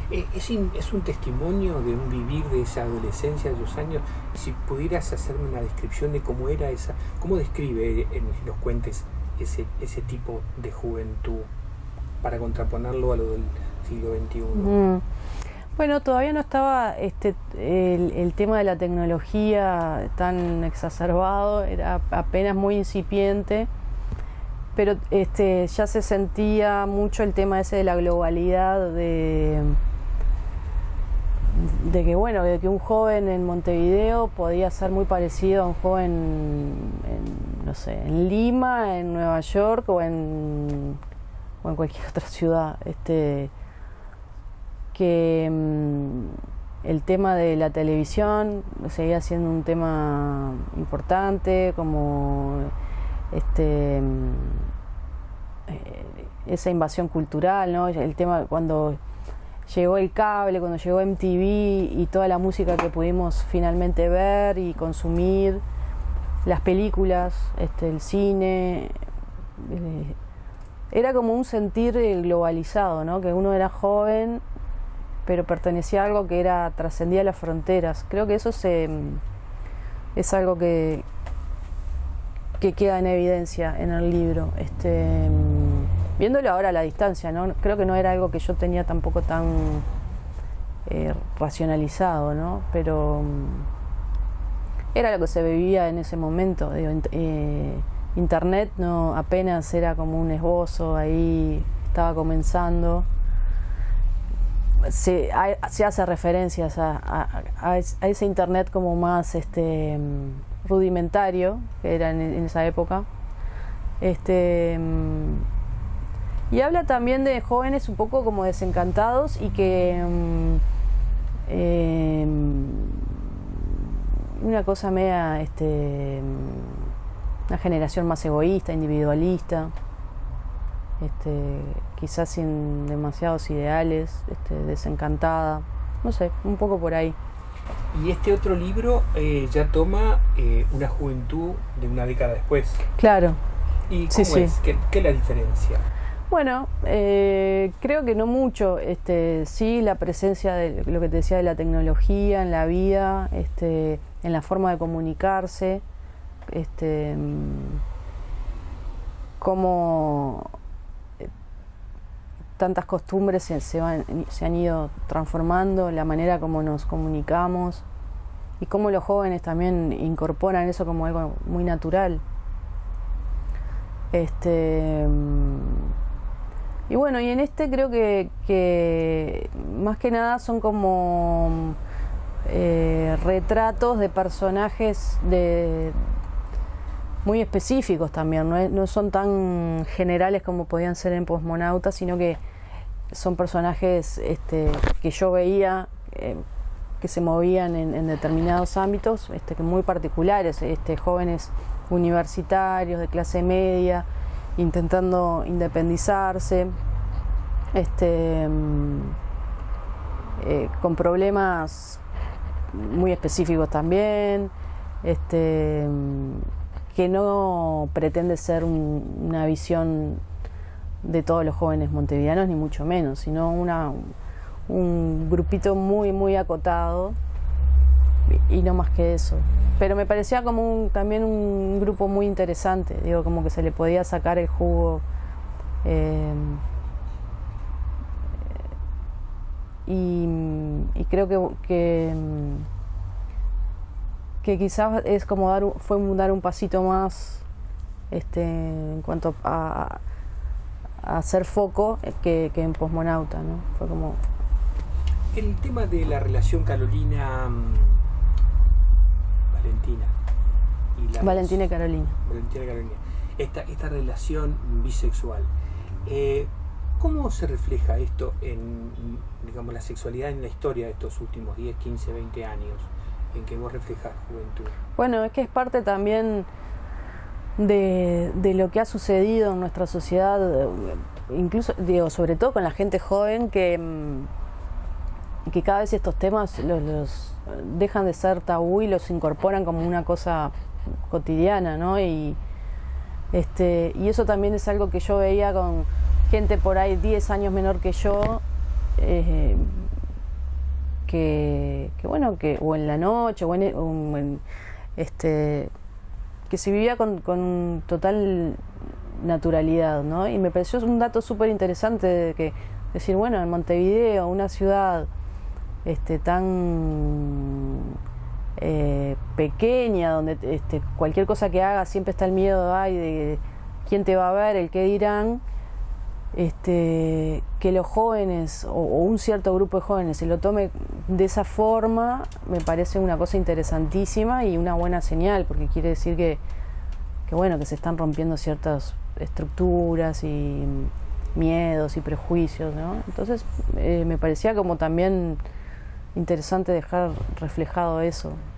Es un testimonio de un vivir de esa adolescencia, de esos años. Si pudieras hacerme una descripción de cómo era esa, cómo describe en los cuentes ese tipo de juventud, para contraponerlo a lo del siglo XXI. Bueno, todavía no estaba el tema de la tecnología tan exacerbado, era apenas muy incipiente, pero ya se sentía mucho el tema ese de la globalidad, de que un joven en Montevideo podía ser muy parecido a un joven no sé, en Lima, en Nueva York o en cualquier otra ciudad. Que el tema de la televisión seguía siendo un tema importante, como esa invasión cultural, ¿no? El tema cuando llegó el cable, cuando llegó MTV y toda la música que pudimos finalmente ver y consumir, las películas, el cine, era como un sentir globalizado, ¿no? Que uno era joven pero pertenecía a algo que trascendía las fronteras. Creo que eso es algo que queda en evidencia en el libro. Viéndolo ahora a la distancia, ¿no? Creo que no era algo que yo tenía tampoco tan racionalizado, ¿no? Pero era lo que se vivía en ese momento. Internet apenas era como un esbozo, ahí estaba comenzando. Se hace referencias a ese internet como más rudimentario que era en esa época, y habla también de jóvenes un poco como desencantados y que una cosa media una generación más egoísta, individualista, quizás sin demasiados ideales, desencantada, no sé, un poco por ahí. Y este otro libro ya toma una juventud de una década después. Claro. ¿Y cómo sí. es? ¿Qué es la diferencia? Bueno, creo que no mucho. Sí, la presencia de lo que te decía de la tecnología en la vida, en la forma de comunicarse, cómo tantas costumbres se han ido transformando, la manera como nos comunicamos y cómo los jóvenes también incorporan eso como algo muy natural. Y bueno, y en creo que más que nada son como retratos de personajes muy específicos también, no son tan generales como podían ser en Postmonauta, sino que son personajes que yo veía que se movían en determinados ámbitos muy particulares, jóvenes universitarios de clase media intentando independizarse, con problemas muy específicos también, que no pretende ser una visión de todos los jóvenes montevideanos, ni mucho menos, sino un grupito muy, muy acotado y no más que eso. Pero me parecía como también un grupo muy interesante, digo, como que se le podía sacar el jugo. Y creo que quizás es como dar un pasito más en cuanto a hacer foco que en Postmonauta, ¿no? Fue como el tema de la relación Carolina Valentina y Carolina. Esta relación bisexual, ¿cómo se refleja esto en, digamos, la sexualidad en la historia de estos últimos 10, 15, 20 años en que vos reflejás juventud? Bueno, es que es parte también de lo que ha sucedido en nuestra sociedad, incluso, digo, sobre todo con la gente joven, que cada vez estos temas los dejan de ser tabú y los incorporan como una cosa cotidiana, ¿no? Y eso también es algo que yo veía con gente por ahí 10 años menor que yo, bueno, o en la noche, que se vivía con total naturalidad, ¿no? Y me pareció un dato súper interesante de que decir, bueno, en Montevideo, una ciudad tan pequeña, donde cualquier cosa que haga siempre está el miedo de quién te va a ver, el qué dirán, que los jóvenes o un cierto grupo de jóvenes se lo tome de esa forma, me parece una cosa interesantísima y una buena señal, porque quiere decir que bueno, que se están rompiendo ciertas estructuras y miedos y prejuicios, ¿no? Entonces me parecía como también interesante dejar reflejado eso.